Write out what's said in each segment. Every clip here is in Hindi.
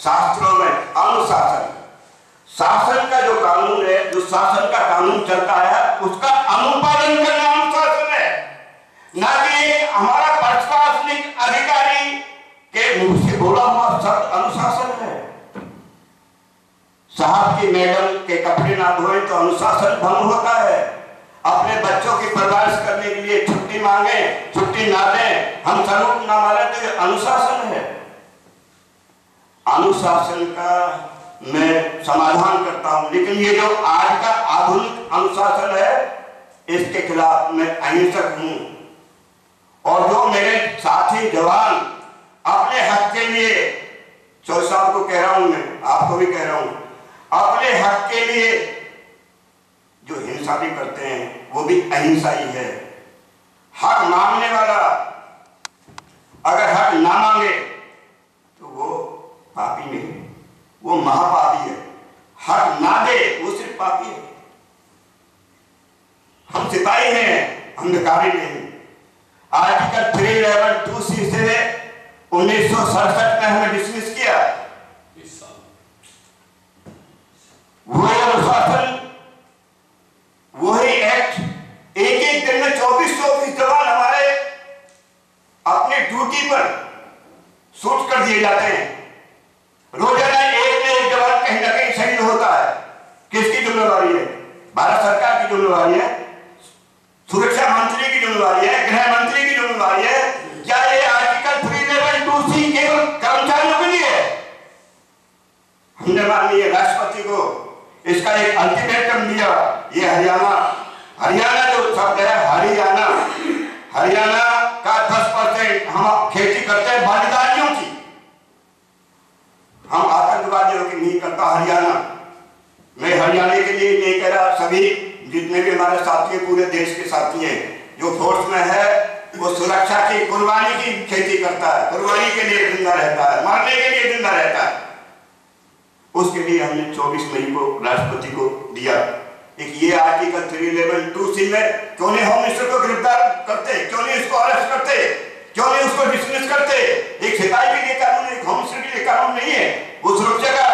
शास्त्रों में अनुशासन, शासन का जो कानून है, जो शासन का कानून चलता है उसका अनुपालन करना अनुशासन है, ना कि हमारा प्रशासनिक अधिकारी के मुंह से बोला हुआ शब्द अनुशासन है। साहब की मैडम के कपड़े ना धोए तो अनुशासन भंग होता है। अपने बच्चों की परवरिश करने के लिए छुट्टी मांगे, छुट्टी ना दें, हम सलूट ना मारे तो ये अनुशासन है। अनुशासन का मैं समाधान करता हूं, लेकिन ये जो आज का आधुनिक अनुशासन है इसके खिलाफ मैं अहिंसक हूं। और जो मेरे साथी जवान अपने हक के लिए, चौधरी साहब को कह रहा हूं, मैं आपको भी कह रहा हूं, अपने हक के लिए जो हिंसा भी करते हैं वो भी अहिंसा ही है। हक मांगने वाला अगर हक ना मांगे तो वो पापी नहीं, वो महापापी है। हक ना दे वो सिर्फ पापी है। हम सिपाही हैं, हम भिखारी नहीं। आर्टिकल 311(2)(c) से 1967 में हमें डिसमिस किया। वो अनुशासन, वही एक्ट, एक एक दिन में 24 जवान हमारे अपनी ड्यूटी पर शूट कर दिए जाते हैं। रोजाना एक न एक जवान कहीं ना कहीं शहीद होता है। किसकी जिम्मेवारी है? भारत सरकार की जिम्मेवारी है, सुरक्षा मंत्री की जिम्मेवारी है, गृह मंत्री की जिम्मेवारी है। क्या ये आर्टिकल 311(2)(c) केवल कर्मचारियों के लिए? हमने माननीय राष्ट्रपति को इसका एक अल्टीमेटम दिया। ये हरियाणा जो शब्द है, हरियाणा का 10% हम खेती करते हैं बालिदारियों की, हम आतंकवादियों की नहीं करता। हरियाणा, मैं हरियाणा के लिए नहीं कह रहा, सभी जितने भी हमारे साथी पूरे देश के साथी हैं, जो फोर्स में है वो सुरक्षा की कुर्बानी की खेती करता है, कुर्बानी के लिए जिंदा रहता है, मरने के लिए जिंदा रहता है। उसके लिए हमने 24 मई को राष्ट्रपति को दिया। एक ये आर्टिकल 311(2)(c) में क्यों नहीं होम मिनिस्टर को गिरफ्तार करते, क्यों नहीं उसको अरेस्ट करते, क्यों नहीं उसको डिसमिस करते? एक सिपाही के लिए कानून, एक होम मिनिस्टर के लिए कानून नहीं है। वो सुरक्षा का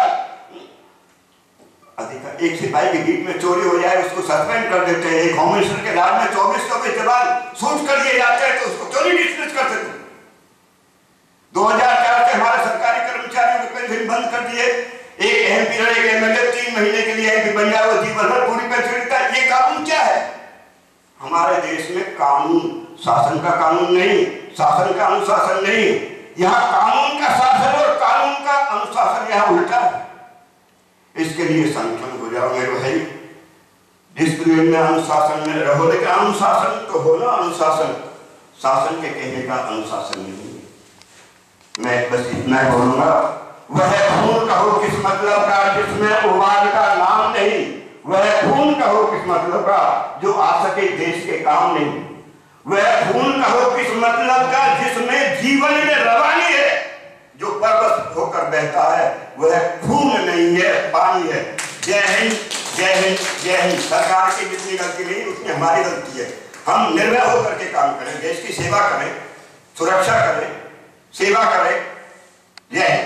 अधिकार, एक सिपाही के बीच में चोरी हो जाए उसको सस्पेंड कर देते हैं। एक होम मिनिस्टर के राज में 24 जवान शूट कर दिए जाते हैं तो उसको क्यों नहीं डिसमिस करते? 2004 से हमारे सरकारी कर्मचारियों के पेंशन बंद कर दिए। एक MP और एक MLA 3 महीने के लिए MP बन जाए, वो जीवन भर पूरी पेंशन लेता है। ये कानून क्या है? हमारे देश में कानून, शासन का कानून नहीं, शासन का अनुशासन नहीं, यहाँ कानून का शासन और कानून का अनुशासन यहाँ उल्टा है। इसके लिए संगठन हो जाओ मेरे भाई, डिसिप्लिन में, अनुशासन में रहो, लेकिन अनुशासन तो हो ना, अनुशासन शासन के कहने का अनुशासन नहीं। मैं बस इतना बोलूंगा, वह खून कहो किस मतलब का जिसमें उबाल का नाम नहीं, वह खून कहो किस मतलब का जो आ सके देश के काम नहीं, वह खून कहो किस मतलब का जिसमें जीवन में रवानी है, जो परवश होकर बहता है वह खून नहीं है, पानी है। जय हिंद, जय हिंद, जय हिंद। सरकार की जितनी गलती नहीं उसमें हमारी गलती है। हम निर्भय होकर के काम करें, देश की सेवा करें, सुरक्षा करें, सेवा करें। जय हिंद।